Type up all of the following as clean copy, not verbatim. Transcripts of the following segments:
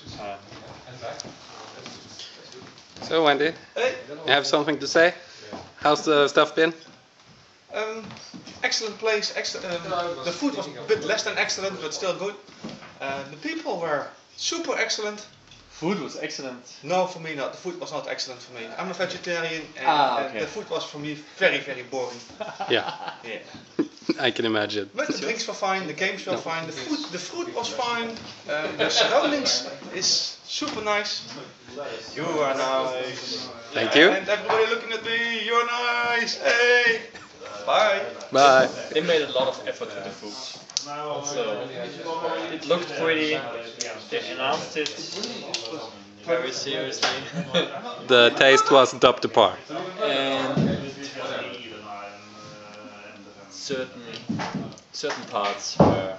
So Wendy, Hey. you have something to say? How's the stuff been? Excellent place. The food was a bit less than excellent, but still good. The people were super excellent. Food was excellent. No, for me not. The food was not excellent for me. I'm a vegetarian, and okay. the food was for me very, very boring. Yeah, Yeah. I can imagine. But the drinks were fine, the games were fine, the food was fine, the surroundings is super nice. You are nice. Thank you. And everybody looking at me, you're nice. Hey. Bye. Bye. They made a lot of effort with the food. So it looked pretty. They announced it very seriously. The taste wasn't up to par. And certain parts were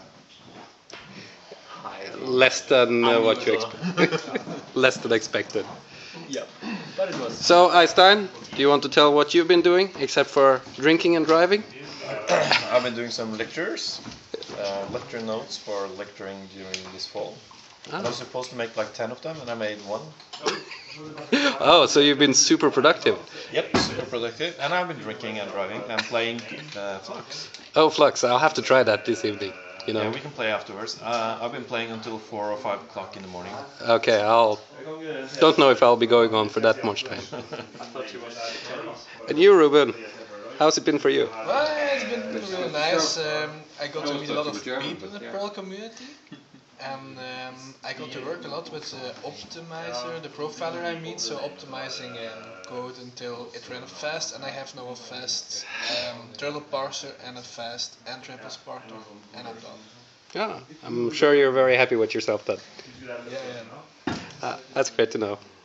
highly Less than what you unusual. expect. Less than expected. Yeah, but it was. So Einstein, do you want to tell what you've been doing except for drinking and driving? I've been doing some lectures, lecture notes for lecturing during this fall. I was supposed to make like 10 of them, and I made one. Oh, so you've been super productive. Yep, super productive. And I've been drinking and driving and playing Flux. Oh, Flux, I'll have to try that this evening. You know. Yeah, we can play afterwards. I've been playing until 4 or 5 o'clock in the morning. Okay, don't know if I'll be going on for that much time. And you, Ruben, how's it been for you? Well, it's been really nice. I got to meet a lot of people in the Perl community. And I got to work a lot with the optimizer, the profiler I mean, so optimizing code until it ran fast, and I have now a fast turtle parser and a fast N-Triples parser, and I'm done. Yeah, I'm sure you're very happy with yourself then. Yeah. That's great to know.